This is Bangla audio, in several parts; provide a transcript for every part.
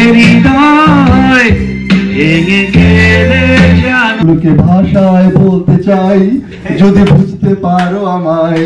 হৃদয় ভেঙে গেলে জানুকে ভাষায় বলতে চাই যদি বুঝতে পারো আমায়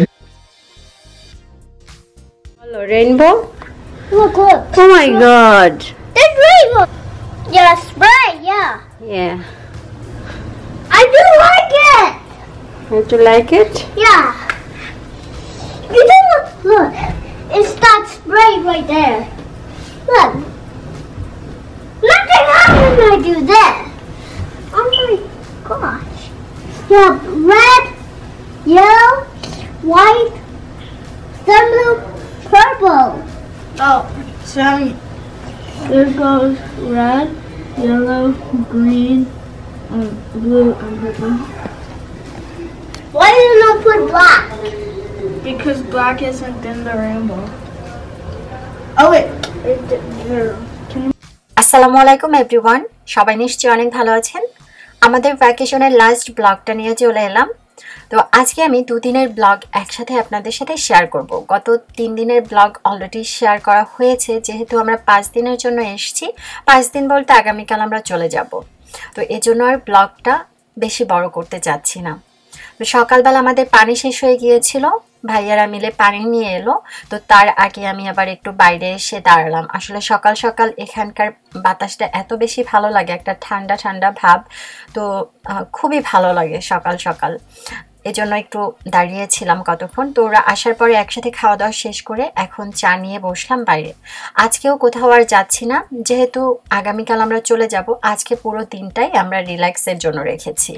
Hello, rainbow. Look, look. Oh my god. There's rainbow. Yeah, spray, yeah. Yeah. I do like it. Don't you like it? Yeah. You do look. It's that spray right there. Look. Nothing happens when I do this. Oh my gosh. Yeah, red, yellow, white, some blue, purple. Oh, Sam, there goes red, yellow, green, blue, and purple. Why did you not put black? Because black isn't in the rainbow. Oh wait, there. আসসালামু আলাইকুম এভরিওয়ান, সবাই নিশ্চয়ই অনেক ভালো আছেন। আমাদের ভ্যাকেশনের লাস্ট ব্লগটা নিয়ে চলে এলাম। তো আজকে আমি দুদিনের ব্লগ একসাথে আপনাদের সাথে শেয়ার করব। গত 3 দিনের ব্লগ অলরেডি শেয়ার করা হয়েছে, যেহেতু আমরা 5 দিনের জন্য এসেছি। 5 দিন বলতে আগামীকাল আমরা চলে যাব। তো এজন্য আর ব্লগটা বেশি বড় করতে চাচ্ছি না। তো সকালবেলা আমাদের পানি শেষ হয়ে গিয়েছিল, ভাইয়ারা মিলে পানি নিয়ে এলো। তো তার আগে আমি আবার একটু বাইরে এসে দাঁড়ালাম। আসলে সকাল সকাল এখানকার বাতাসটা এত বেশি ভালো লাগে, একটা ঠান্ডা ঠান্ডা ভাব। তো খুবই ভালো লাগে সকাল সকাল, এজন্য একটু দাঁড়িয়েছিলাম কতক্ষণ। তো ওরা আসার পরে একসাথে খাওয়া দাওয়া শেষ করে এখন চা নিয়ে বসলাম বাইরে। আজকেও কোথাও আর যাচ্ছি না, যেহেতু আগামীকাল আমরা চলে যাব। আজকে পুরো দিনটাই আমরা রিল্যাক্সের জন্য রেখেছি।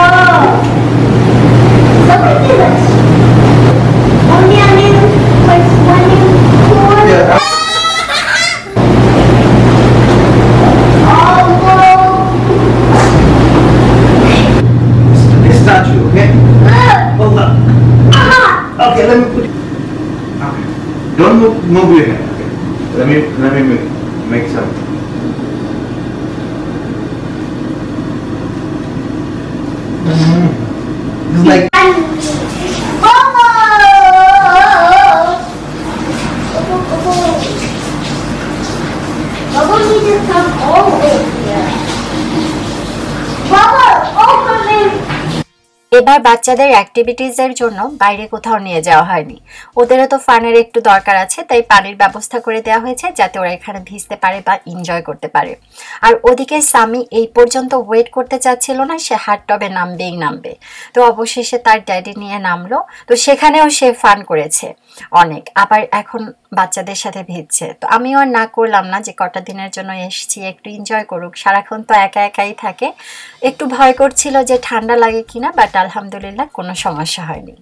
Okay, let me put. Don't move your hand. Okay. Let me make some. It's like. Bubble needs to come all the way here. Bubble, open it. এবার বাচ্চাদের অ্যাক্টিভিটিজের জন্য বাইরে কোথাও নিয়ে যাওয়া হয়নি। ওদেরও তো ফানের একটু দরকার আছে, তাই পানির ব্যবস্থা করে দেওয়া হয়েছে যাতে ওরা এখানে ভিজতে পারে বা এনজয় করতে পারে। আর ওদিকে সামি এই পর্যন্ত ওয়েট করতে চাচ্ছিল না, সে হাট টবে নামবেই নামবে। তো অবশেষে তার ড্যাডি নিয়ে নামলো। তো সেখানেও সে ফান করেছে অনেক, আবার এখন বাচ্চাদের সাথে ভিজছে। তো আমিও আর না করলাম না, যে কটা দিনের জন্য এসেছি একটু এনজয় করুক। সারাক্ষণ তো একা একাই থাকে। একটু ভয় করছিল যে ঠান্ডা লাগে কিনা, বাট আলহামদুলিল্লাহ কোনো সমস্যা হয়নি।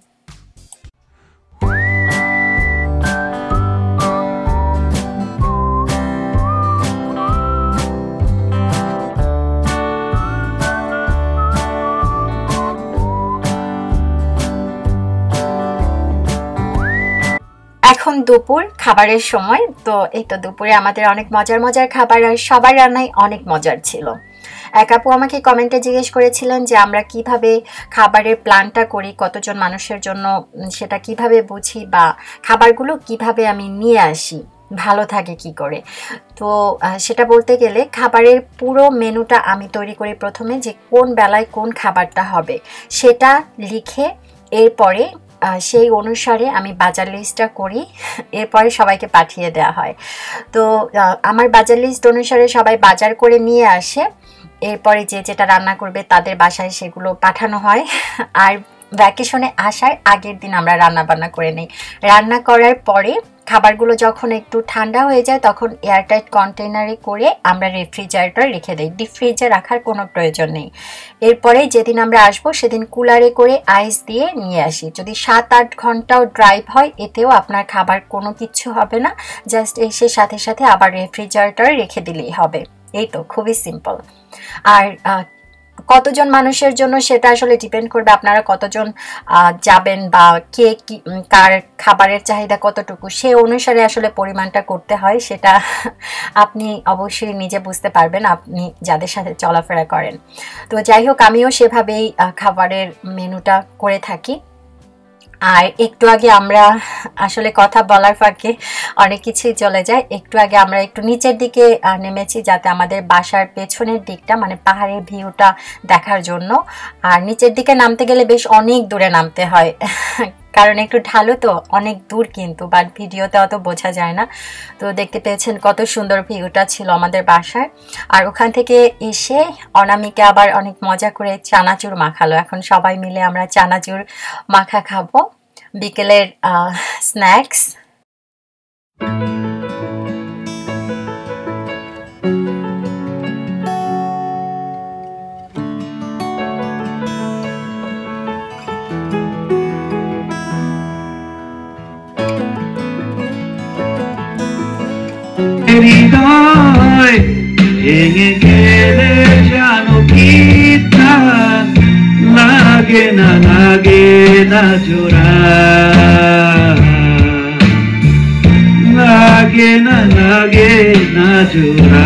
এখন দুপুর খাবারের সময়। তো এই তো দুপুরে আমাদের অনেক মজার মজার খাবার, আর সবার রান্নাই অনেক মজার ছিল। এক আপু আমাকে কমেন্টে জিজ্ঞেস করেছিলেন যে আমরা কিভাবে খাবারের প্ল্যানটা করি, কতজন মানুষের জন্য সেটা কিভাবে বুঝি, বা খাবারগুলো কিভাবে আমি নিয়ে আসি, ভালো থাকে কি করে। তো সেটা বলতে গেলে খাবারের পুরো মেনুটা আমি তৈরি করি প্রথমে, যে কোন বেলায় কোন খাবারটা হবে সেটা লিখে এরপরে সেই অনুসারে আমি বাজার লিস্টটা করি, এরপরে সবাইকে পাঠিয়ে দেওয়া হয়। তো আমার বাজার লিস্ট অনুসারে সবাই বাজার করে নিয়ে আসে, এরপরে যে যেটা রান্না করবে তাদের বাসায় সেগুলো পাঠানো হয়। আর ভ্যাকেশনে আসার আগের দিন আমরা রান্না বান্না করে নিই। রান্না করার পরে খাবারগুলো যখন একটু ঠান্ডা হয়ে যায় তখন এয়ারটাইট কন্টেনারে করে আমরা রেফ্রিজারেটরে রেখে দিই। ডিপ ফ্রিজে রাখার কোনো প্রয়োজন নেই। এরপরে যেদিন আমরা আসবো সেদিন কুলারে করে আইস দিয়ে নিয়ে আসি। যদি 7-8 ঘন্টাও ড্রাইভ হয় এতেও আপনার খাবার কোনো কিছু হবে না, জাস্ট এসে সাথে সাথে আবার রেফ্রিজারেটরে রেখে দিলেই হবে। এই তো, খুবই সিম্পল। আর কতজন মানুষের জন্য সেটা আসলে ডিপেন্ড করবে আপনারা কতজন যাবেন বা কে কি কার খাবারের চাহিদা কতটুকু, সে অনুসারে আসলে পরিমাণটা করতে হয়। সেটা আপনি অবশ্যই নিজে বুঝতে পারবেন আপনি যাদের সাথে চলাফেরা করেন। তো যাই হোক, আমিও সেভাবেই খাবারের মেনুটা করে থাকি। আর একটু আগে আমরা আসলে কথা বলার ফাঁকে অনেক কিছুই চলে যায়। একটু আগে আমরা একটু নিচের দিকে নেমেছি যাতে আমাদের বাসার পেছনের দিকটা মানে পাহাড়ের ভিউটা দেখার জন্য। আর নিচের দিকে নামতে গেলে বেশ অনেক দূরে নামতে হয়, কারণ একটু ঢালু তো, অনেক দূর কিন্তু, বাট ভিডিওতে অত বোঝা যায় না। তো দেখতে পেয়েছেন কত সুন্দর ভিউটা ছিল আমাদের বাসায়। আর ওখান থেকে এসে অনামিকা আবার অনেক মজা করে চানাচুর মাখালো। এখন সবাই মিলে আমরা চানাচুর মাখা খাবো, বিকেলের স্ন্যাক্স। হৃদয় ভেঙে গেলে জানো কি তা লাগে না জোড়া, লাগে না জোড়া।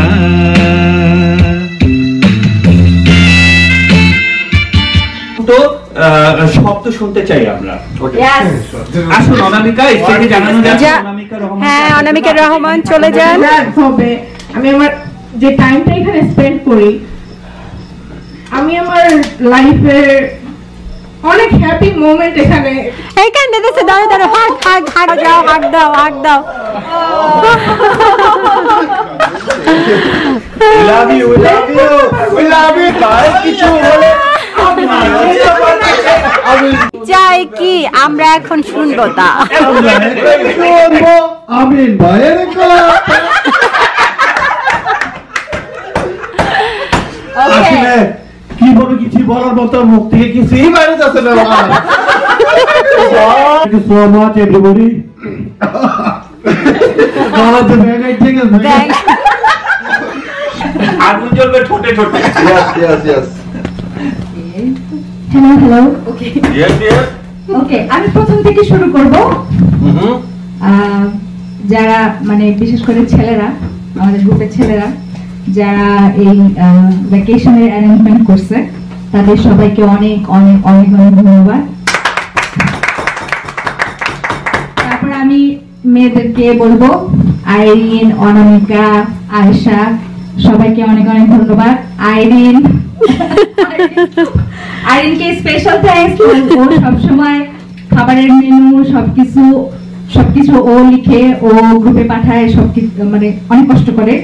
তো শব্দ শুনতে চাই আমরা। আসুন অনামিকা, স্টেজে জানানো যাচ্ছে অনামিকা রহমান। হ্যাঁ, অনামিকা রহমান চলে যান। হবে আমি আমার যে টাইমটা এখানে স্পেন্ড করি, আমি আমার লাইফের অনেক হ্যাপি মোমেন্ট এখানে। এই কান্দে দেশে দাঁড়ে দাঁড়ে হাগ যাও, হাগ দাও। We love you. কিছু বলে চাই কি আমরা এখন শুনবো তা। আমিন ভাইয়ের আসলে কি বলো, কিছু বলার মতো মুখ থেকে কিছুই বাইরে যাচ্ছে না। Thank you so much everybody. আগুন জ্বলবে ঠোঁটে ঠোঁটে। Yes. হ্যালো ওকে ওকে, আমি প্রথম থেকে শুরু করব। যারা মানে বিশেষ করে ছেলেরা, আমাদের গ্রুপের ছেলেরা যারা এই ভ্যাকেশনের অ্যারেঞ্জমেন্ট করছে, তাদের সবাইকে অনেক অনেক অনেক অনেক ধন্যবাদ। তারপর আমি মেয়েদেরকে বলবো, আইরিন, অনামিকা, আয়েশা, সবাইকে অনেক অনেক ধন্যবাদ। আইরিনকে স্পেশাল থ্যাঙ্কস। ও সবসময় খাবারের মেনু সবকিছু ও লিখে, ও গ্রুপে পাঠায়, সবকিছু মানে অনেক কষ্ট করে।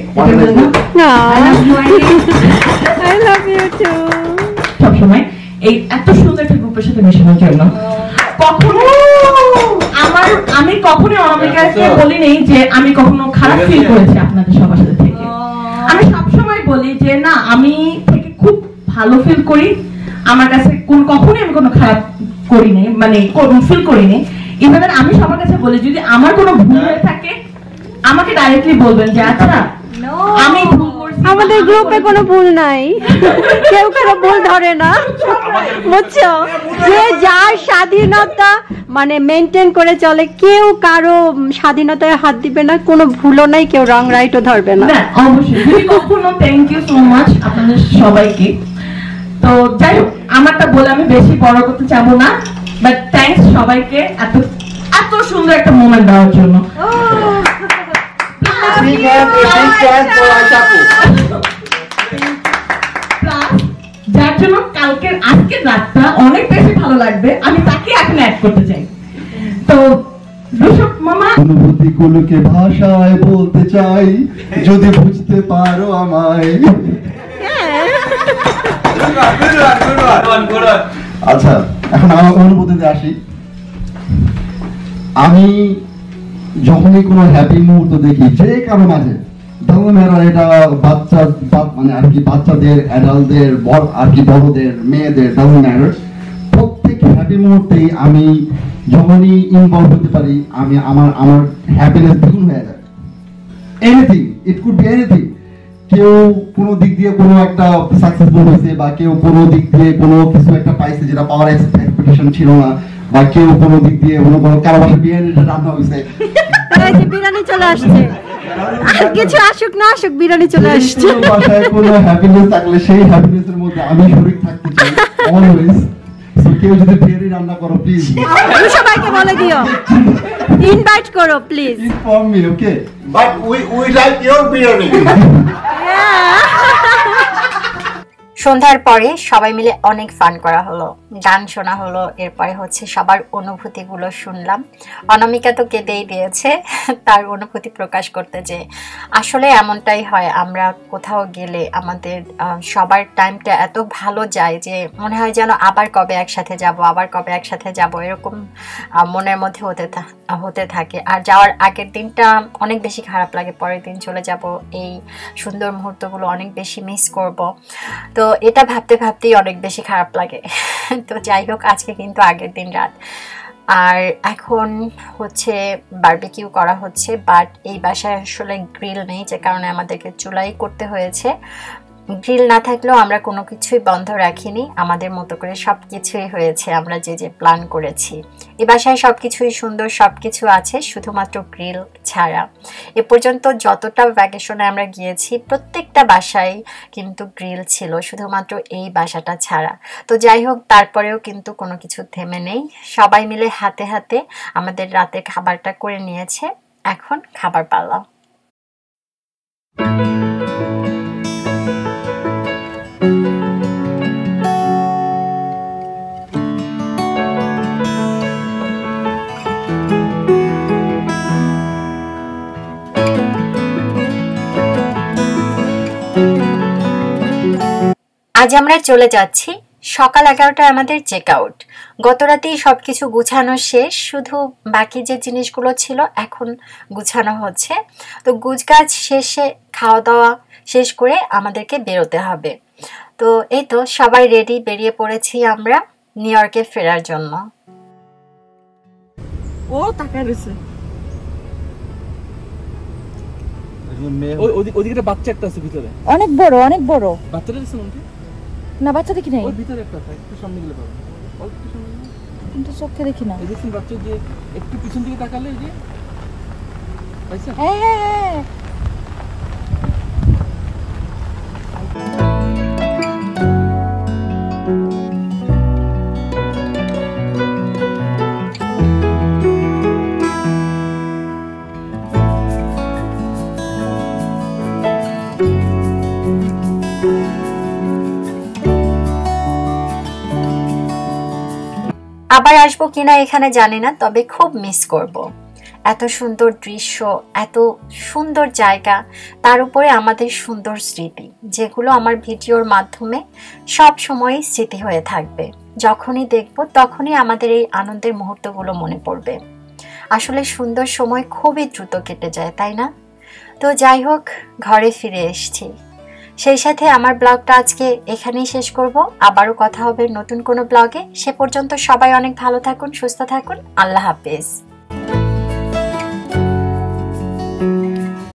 সবসময় এই এত সুন্দর একটা গ্রুপের সাথে মেশানোর জন্য কখনো আমি কখনো অনামিকাকে বলি নেই যে আমি কখনো খারাপ ফিল করেছি আপনাদের সবার সাথে থেকে। আমি সবসময় বলি যে না, আমি থেকে খুব ভালো ফিল করি। আমার কাছে কখনোই আমি কোনো খারাপ করি নাই, মানে ফিল করি নাই। ইভেন আমি সবার কাছে বলি, যদি আমার কোনো ভুল হয়ে থাকে আমাকে ডাইরেক্টলি বলবেন যে আচ্ছা আমি ভুল করছি। আমাদের গ্রুপে কোনো ভুল নাই, কেউ কারো ভুল ধরে না, বুঝছো? যে যার স্বাধীনতা মানে মেনটেন করে চলে, কেউ কারো স্বাধীনতায় হাত দিবে না, কোনো ভুলও নাই, কেউ রং রাইটও ধরবে না। অবশ্যই কখনো। থ্যাংক ইউ সো মাচ আপনাদের সবাইকে। তো যাই হোক, আমারটা বলে আমি বেশি বড় করতে চাবো না, বাট থ্যাঙ্কস সবাইকে এত সুন্দর একটা মোমেন্ট দেওয়ার জন্য। যার জন্য আজকের রাতটা অনেক বেশি ভালো লাগবে, আমি তাকে এখন অ্যাড করতে চাই। তো ঋষভ মামা, অনুভূতিগুলোকে ভাষায় বলতে চাই, যদি বুঝতে পারো আমায়। আচ্ছা, এখন আমার অনুভূতিতে আসি। আমি যখনই কোনো হ্যাপি মুহূর্ত দেখি যে কারো মাঝে, এটা বাচ্চা মানে আর কি বাচ্চাদের, অ্যাডাল্টদের, আর কি বড়দের, মেয়েদের, প্রত্যেক হ্যাপি মুহূর্তেই আমি যখনই ইনভলভ হতে পারি, আমি আমার হ্যাপিনেস দ্বিগুণ হয়ে যায়। Anything, it could be anything. কেউ কোনো দিক দিয়ে কোনো একটা সাকসেসফুল হয়েছে, বা কেউ কোনো দিক দিয়ে কোনো কিছু একটা পাইছে যেটা পাওয়ার এক্সপেকটেশন ছিল না, বা কেউ কোনো দিক দিয়ে কারো বাসায় বিরিয়ানি রান্না হয়েছে, বিরিয়ানি চলে আসছে, কিছু আসুক না আসুক বিরিয়ানি চলে আসছে। বাসায় কোনো হ্যাপিনেস থাকলে সেই হ্যাপিনেসের মধ্যে আমি শরীর থাকতে চাই অলওয়েজ। কেউ যদি বিরিয়ানি রান্না করো প্লিজ সবাইকে বলে দিও, ইনভাইট করো please. Inform me, okay? But we like your biryani. সন্ধ্যার পরে সবাই মিলে অনেক ফান করা হলো, গান শোনা হলো, এরপরে হচ্ছে সবার অনুভূতিগুলো শুনলাম। অনামিকা তো কেঁদেই দিয়েছে তার অনুভূতি প্রকাশ করতে, যে আসলে এমনটাই হয়, আমরা কোথাও গেলে আমাদের সবার টাইমটা এত ভালো যায় যে মনে হয় যেন আবার কবে একসাথে যাব, আবার কবে একসাথে যাব, এরকম মনের মধ্যে হতে থাকে। আর যাওয়ার আগের দিনটা অনেক বেশি খারাপ লাগে, পরের দিন চলে যাব, এই সুন্দর মুহূর্তগুলো অনেক বেশি মিস করব। তো এটা ভাবতে ভাবতেই অনেক বেশি খারাপ লাগে। তো যাই হোক, আজকে কিন্তু আগের দিন রাত, আর এখন হচ্ছে বারবিকিউ করা হচ্ছে। বাট এই বাসায় আসলে গ্রিল নেই, যে কারণে আমাদেরকে চুলাই করতে হয়েছে। গ্রিল না থাকলেও আমরা কোনো কিছুই বন্ধ রাখিনি, আমাদের মতো করে সব কিছুই হয়েছে, আমরা যে যে প্ল্যান করেছি। এই বাসায় সব কিছুই সুন্দর, সব কিছু আছে, শুধুমাত্র গ্রিল ছাড়া। এ পর্যন্ত যতটা ভ্যাকেশনে আমরা গিয়েছি প্রত্যেকটা বাসায় কিন্তু গ্রিল ছিল, শুধুমাত্র এই বাসাটা ছাড়া। তো যাই হোক, তারপরেও কিন্তু কোনো কিছু থেমে নেই, সবাই মিলে হাতে হাতে আমাদের রাতের খাবারটা করে নিয়েছে। এখন খাবার পালা। আজ আমরা চলে যাচ্ছি, সকাল 11টায় আমাদের চেক আউট। গত রাতেই সবকিছু গুছানো শেষ, শুধু বাকি যে জিনিসগুলো ছিল এখন গুছানো হচ্ছে। তো গুছগাছ শেষে খাওয়া দাওয়া শেষ করে আমাদেরকে বেরোতে হবে। তো এই তো সবাই রেডি, বেরিয়ে পড়েছি আমরা নিউ ইয়র্কে ফেরার জন্য। ও তাকায় রয়েছে, ওদিকে বাচ্চা একটা আছে ভিতরে, অনেক বড়, অনেক বড় বাচ্চাটা দেখছেন ওদিকে? না, বাচ্চা দেখি নাই, ওর ভিতরে একটা আছে, একটু সামনে গেলে পাবেন, অল্প একটু সামনে গেলে। কিন্তু চোখে দেখি না। এই দেখছেন বাচ্চা, যে একটু পিছন দিকে তাকালে এই যে পাইছেন? হ্যাঁ হ্যাঁ হ্যাঁ। আবার আসবো কিনা এখানে জানি না, তবে খুব মিস করব। এত সুন্দর দৃশ্য, এত সুন্দর জায়গা, তার উপরে আমাদের সুন্দর স্মৃতি, যেগুলো আমার ভিডিওর মাধ্যমে সব সময় স্মৃতি হয়ে থাকবে। যখনই দেখব তখনই আমাদের এই আনন্দের মুহূর্তগুলো মনে পড়বে। আসলে সুন্দর সময় খুবই দ্রুত কেটে যায়, তাই না? তো যাই হোক, ঘরে ফিরে এসেছি। সেই সাথে আমার ব্লগটা আজকে এখানেই শেষ করব। আবারও কথা হবে নতুন কোনো ব্লগে। সে পর্যন্ত সবাই অনেক ভালো থাকুন, সুস্থ থাকুন। আল্লাহ হাফেজ।